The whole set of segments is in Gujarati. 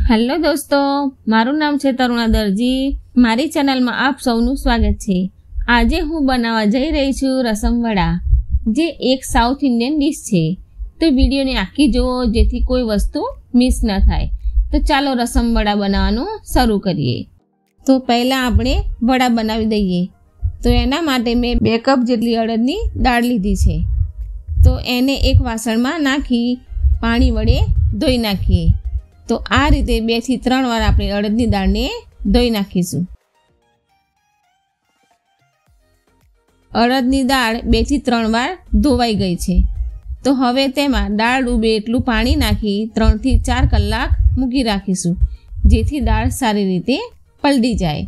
हेलो दोस्तों, मारू नाम छे तरुणा दर्जी। मारी चेनल में आप सौનું स्वागत छे। आज हूँ बनावा जई रही छूं रसम वड़ा, जे एक साउथ इंडियन डिश छे। तो वीडियो ने आखी जोवो जेथी कोई वस्तु मिस न थाय। तो चालो रसम वड़ा बनाववानुं शरू करीए। तो पहला आपणे वड़ा बनावी दईए। तो एना माटे मैं 2 कप जेटली अड़दनी दाळ लीधी छे। तो एने एक वासणमां नाखी पाणी वडे धोई नाखीए। तो आ रीते 2 થી 3 વાર આપણે અડદની દાળને ધોઈ નાખીશું। અડદની દાળ 2 થી 3 વાર ધોવાઈ ગઈ છે। તો હવે તેમાં દાળ ડૂબે એટલું પાણી નાખી 3 થી 4 કલાક મૂકી રાખીશું, જેથી દાળ સારી રીતે પલળી જાય।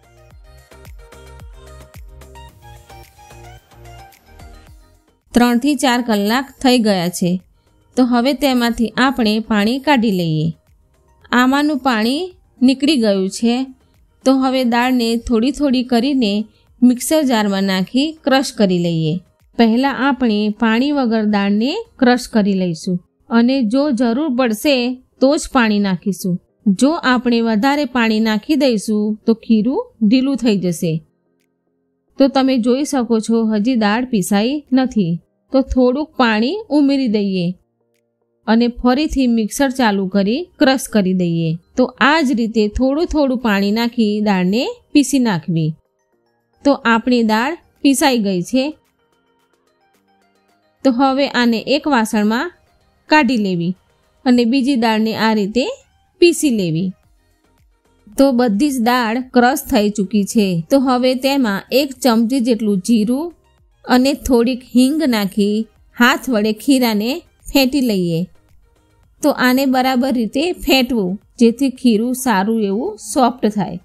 ત્રણ થી 4 કલાક થઈ ગયા છે। તો હવે તેમાંથી આપણે પાણી કાઢી લઈએ। આમાંનું પાણી નીકળી ગયું છે। તો હવે દાળને થોડી થોડી કરીને મિક્સર જારમાં નાખી ક્રશ કરી લઈએ। પહેલાં આપણે પાણી વગર દાળને ક્રશ કરી લઈશું અને જો જરૂર પડશે તો જ પાણી નાખીશું। જો આપણે વધારે પાણી નાખી દઈશું તો ખીરું ઢીલું થઈ જશે। તો તમે જોઈ શકો છો હજી દાળ પીસાઈ નથી। તો થોડુંક પાણી ઉમેરી દઈએ અને ફરીથી મિક્સર ચાલુ કરી ક્રશ કરી દઈએ। તો આ જ રીતે થોડું થોડું પાણી નાખી દાળને પીસી નાખવી। તો આપણી દાળ પીસાઈ ગઈ છે। તો હવે આને એક વાસણમાં કાઢી લેવી અને બીજી દાળને આ રીતે પીસી લેવી। તો બધી જ દાળ ક્રશ થઈ ચૂકી છે। તો હવે તેમાં 1 ચમચી જેટલું જીરું અને થોડીક હિંગ નાખી હાથ વડે ખીરાને ફેંટી લઈએ। તો આને બરાબર રીતે ફેંટવું, જેથી ખીરું સારું એવું સોફ્ટ થાય।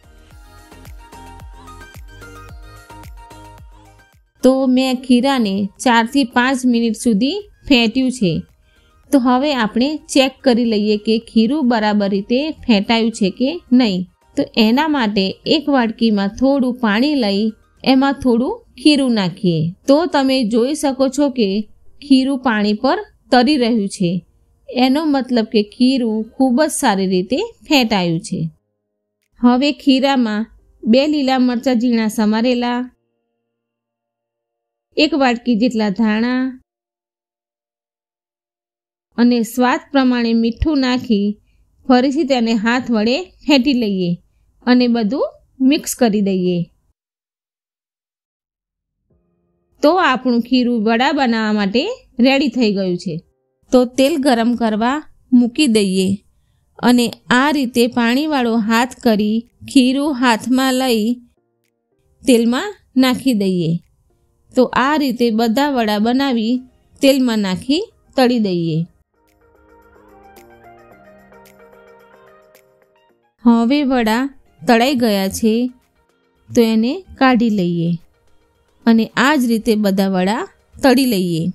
તો મેં ખીરાને 4 થી 5 મિનિટ સુધી ફેંટ્યું છે। તો હવે આપણે ચેક કરી લઈએ કે ખીરું બરાબર રીતે ફેંટાયું છે કે નહીં। તો એના માટે એક વાડકીમાં થોડું પાણી લઈ એમાં થોડું ખીરું નાખીએ। તો તમે જોઈ શકો છો કે ખીરું પાણી પર તરી રહ્યું છે। એનો મતલબ કે ખીરું ખૂબ જ સારી રીતે ફેંટાયું છે। હવે ખીરામાં 2 લીલા મરચાં ઝીણા સમારેલા, 1 વાટકી જેટલા ધાણા અને સ્વાદ પ્રમાણે મીઠું નાખી ફરીથી તેને હાથ વડે ફેંટી લઈએ અને બધું મિક્સ કરી દઈએ। તો આપણું ખીરું વડા બનાવવા માટે રેડી થઈ ગયું છે। તો તેલ ગરમ કરવા મૂકી દઈએ અને આ રીતે પાણીવાળો હાથ કરી ખીરું હાથમાં લઈ તેલમાં નાખી દઈએ। તો આ રીતે બધા વડા બનાવી તેલમાં નાખી તળી દઈએ। હવે વડા તળાઈ ગયા છે, તો એને કાઢી લઈએ અને આ જ રીતે બધા વડા તળી લઈએ।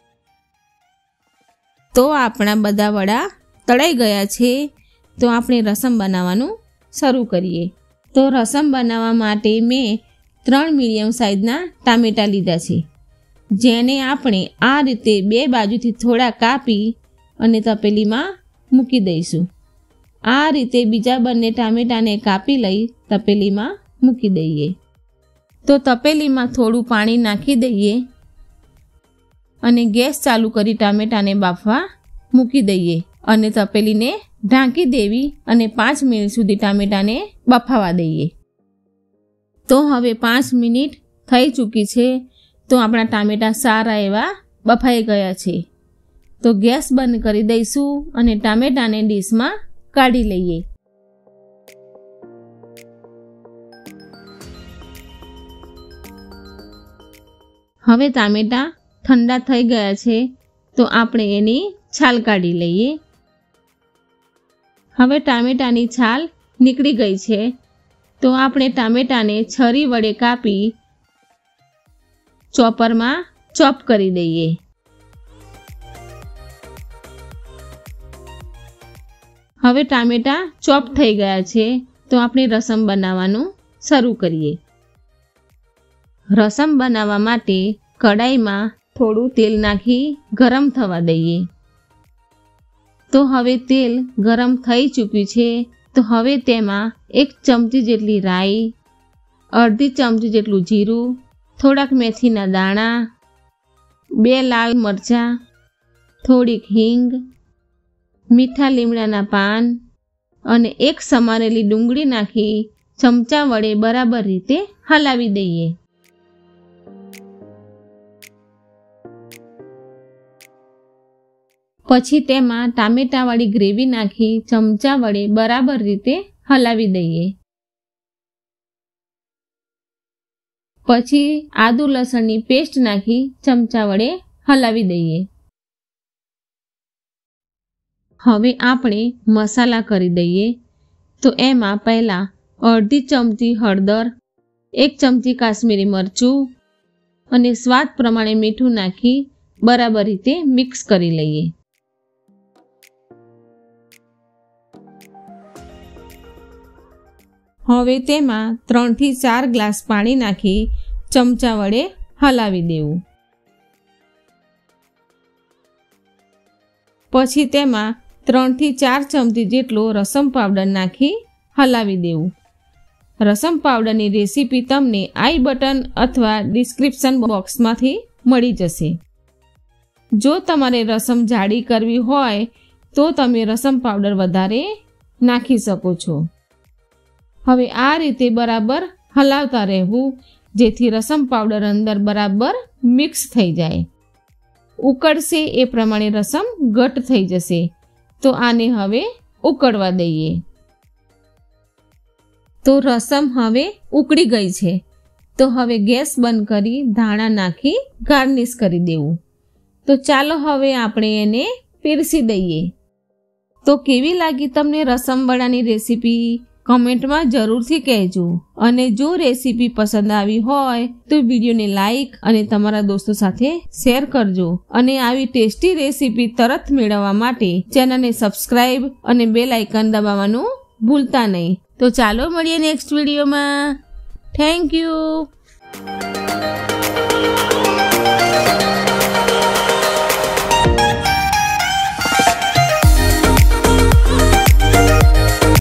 તો આપણા બધા વડા તળાઈ ગયા છે। તો આપણે રસમ બનાવવાનું શરૂ કરીએ। તો રસમ બનાવવા માટે મેં 3 મીડિયમ સાઇઝના ટામેટાં લીધા છે, જેને આપણે આ રીતે 2 બાજુથી થોડા કાપી અને તપેલીમાં મૂકી દઈશું। આ રીતે બીજા બંને ટામેટાને કાપી લઈ તપેલીમાં મૂકી દઈએ। તો તપેલીમાં થોડું પાણી નાખી દઈએ અને ગેસ ચાલુ કરી ટામેટાને બાફવા મૂકી દઈએ અને તપેલીને ઢાંકી દેવી અને 5 મિનિટ સુધી ટામેટાને બફાવા દઈએ। તો હવે 5 મિનિટ થઈ ચૂકી છે। તો આપણા ટામેટાં સારા એવા બફાઈ ગયા છે। તો ગેસ બંધ કરી દઈશું અને ટામેટાને ડીશમાં કાઢી લઈએ। હવે ટામેટાં ઠંડા થઈ ગયા છે। તો આપણે એની છાલ કાઢી લઈએ। હવે ટામેટાની છાલ નીકળી ગઈ છે। તો આપણે ટામેટાને છરી વડે કાપી ચોપરમાં ચોપ કરી દઈએ। હવે ટામેટાં ચોપ થઈ ગયા છે। તો આપણે રસમ બનાવવાનું શરૂ કરીએ। રસમ બનાવવા માટે કડાઈમાં થોડું તેલ નાખી ગરમ થવા દઈએ। તો હવે તેલ ગરમ થઈ ચૂક્યું છે, તો હવે તેમાં 1 ચમચી જેટલી રાઈ, અડધી ચમચી જેટલું જીરું, થોડાક મેથીના દાણા, 2 લાલ મરચાં, થોડીક હિંગ, મીઠા લીમડાના પાન અને 1 સમારેલી ડુંગળી નાખી ચમચા વડે બરાબર રીતે હલાવી દઈએ. પછી તેમાં ટામેટાવાળી ગ્રેવી નાખી ચમચા વડે બરાબર રીતે હલાવી દઈએ. પછી આદુ લસણની પેસ્ટ નાખી ચમચા વડે હલાવી દઈએ. હવે આપણે મસાલા કરી દઈએ. તો એમાં પહેલાં અડધી ચમચી હળદર, 1 ચમચી કાશ્મીરી મરચું અને સ્વાદ પ્રમાણે મીઠું નાખી બરાબર રીતે મિક્સ કરી લઈએ. હવે તેમાં 3 થી 4 ગ્લાસ પાણી નાખી ચમચા વડે હલાવી દેવું. પછી તેમાં 3 થી 4 ચમચી જેટલો રસમ પાવડર નાખી હલાવી દેવું. રસમ પાવડરની રેસીપી તમને આઈ બટન અથવા ડિસ્ક્રિપ્શન બોક્સમાંથી મળી જશે. જો તમારે રસમ જાડી કરવી હોય તો તમે રસમ પાવડર વધારે નાખી શકો છો. હવે આ રીતે બરાબર હલાવતા રહેવું, જેથી રસમ પાવડર અંદર બરાબર મિક્સ થઈ જાય. ઉકળશે એ પ્રમાણે રસમ ઘટ થઈ જશે. તો આને હવે ઉકળવા દઈએ. તો રસમ હવે ઉકળી ગઈ છે. તો હવે ગેસ બંધ કરી ધાણા નાખી ગાર્નિશ કરી દેવું. તો ચાલો હવે આપણે એને પીરસી દઈએ. તો કેવી લાગી તમને રસમ વડાની રેસીપી? કમેન્ટમાં જરૂરથી કહેજો. અને જો રેસીપી પસંદ આવી હોય તો વિડીયોને લાઈક અને તમારા દોસ્તો સાથે શેર કરજો. અને આવી ટેસ્ટી રેસીપી તરત મેળવવા માટે ચેનલને સબસ્ક્રાઈબ અને બેલ આઇકન દબાવવાનું ભૂલતા નહીં. તો ચાલો મળીએ નેક્સ્ટ વિડીયોમાં. Thank you.